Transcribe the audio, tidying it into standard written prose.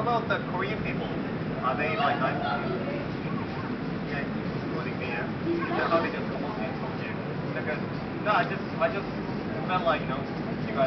about the Korean people? Are they like nice? Yeah, including me, yeah. How they just come up and talk to you? Because no, I just felt like